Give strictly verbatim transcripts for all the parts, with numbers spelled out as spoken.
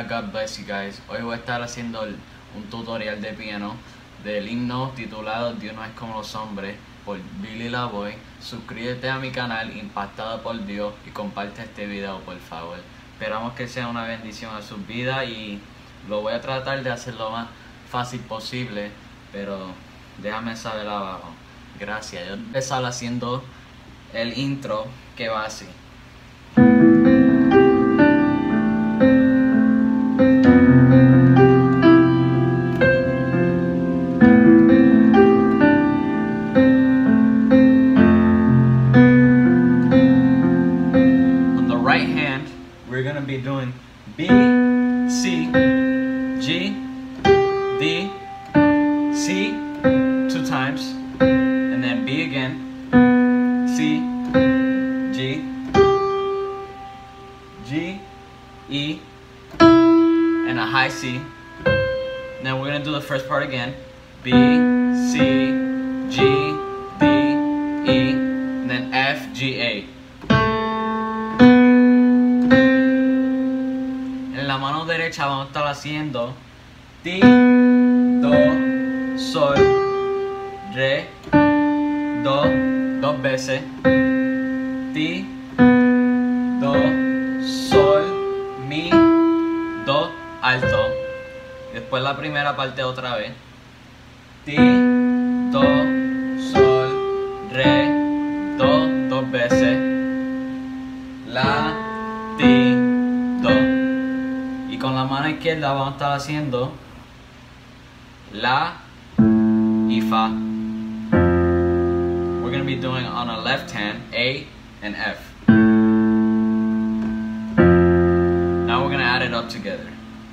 Hola, God bless you guys. Hoy voy a estar haciendo el- un tutorial de piano del himno titulado Dios no es como los hombres por Billy Lavoy. Suscríbete a mi canal Impactado por Dios y comparte este video, por favor. Esperamos que sea una bendición a sus vidas y lo voy a tratar de hacer lo más fácil posible, pero déjame saber abajo. Gracias. Yo voy a empezar haciendo el intro, que va así. Right hand, we're gonna be doing B, C, G, D, C two times, and then B again, C, G, G, E, and a high C. Then we're gonna do the first part again, B, C, G, D, E, and then F, G, A. En la mano derecha vamos a estar haciendo Ti, Do, Sol, Re, Do, dos veces, Ti, Do, Sol, Mi, Do, alto. Después la primera parte otra vez, Ti, Do, Sol, Re, Do, dos veces, La, Ti, Do. Y con la mano izquierda vamos a estar haciendo La y Fa. We're going to be doing on our left hand A and F. Now we're going to add it up together.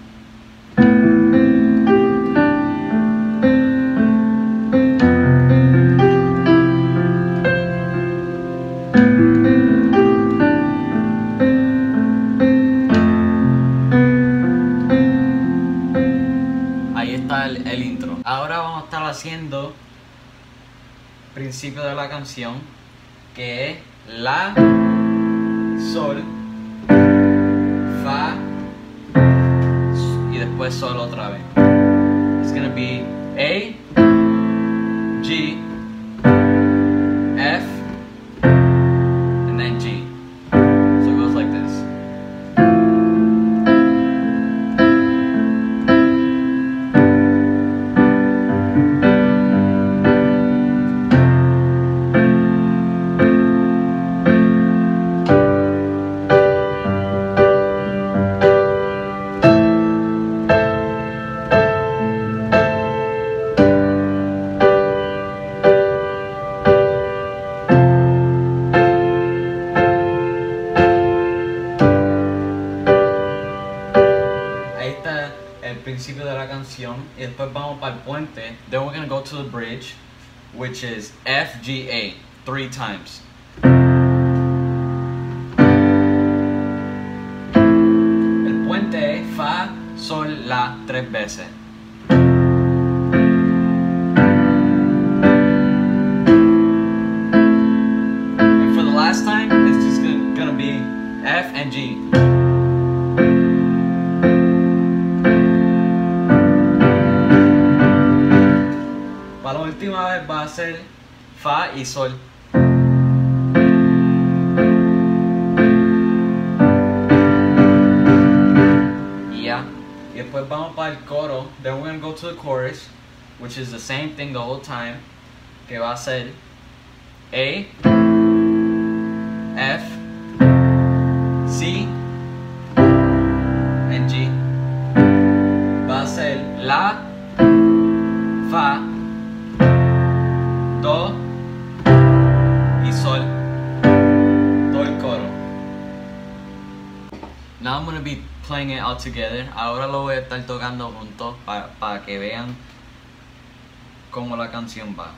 El, el intro. Ahora vamos a estar haciendo principio de la canción, que es La, Sol, Fa y después Sol otra vez. It's gonna be A, G, F, and then G. So it goes like this. El principio de la canción y después vamos para el puente. Then we're gonna go to the bridge, which is F, G, A three times. El puente es Fa, Sol, La tres veces. And for the last time, it's just gonna, gonna be F and G. Para la última vez va a ser Fa y Sol. Y ya. Y después vamos para el coro. Then we're going to go to the chorus, which is the same thing the whole time. Que va a ser A, F, C, and G. Va a ser La, Fa, Do y Sol, todo el coro. Now I'm going to be playing it all together. Ahora lo voy a estar tocando juntos para pa que vean cómo la canción va.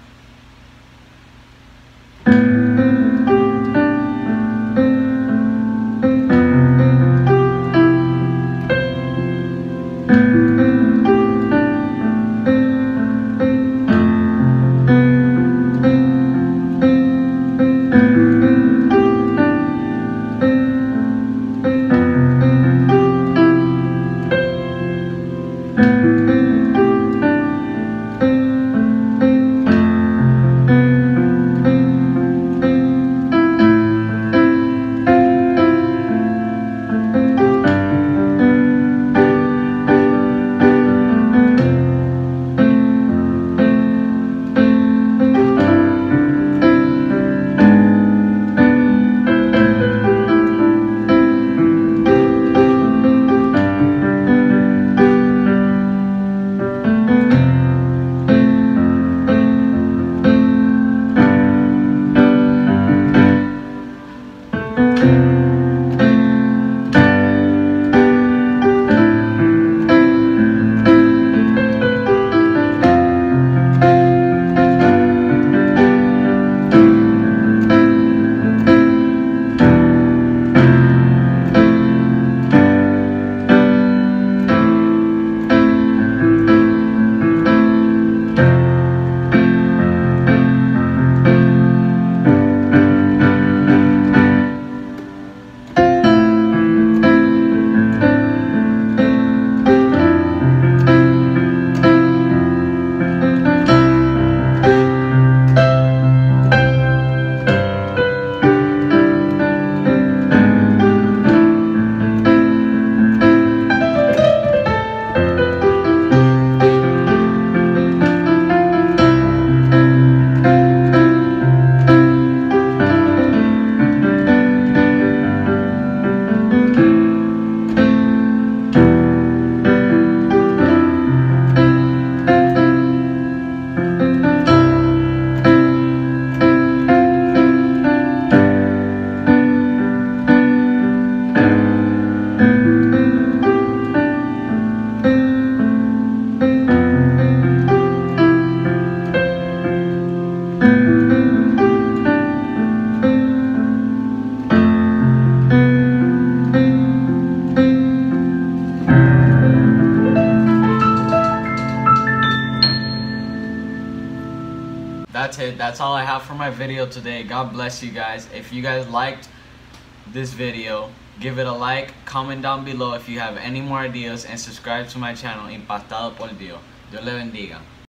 that's it. That's all I have for my video today. God bless you guys. If you guys liked this video, give it a like, comment down below if you have any more ideas, and subscribe to my channel, Impactado por Dios. Dios le bendiga.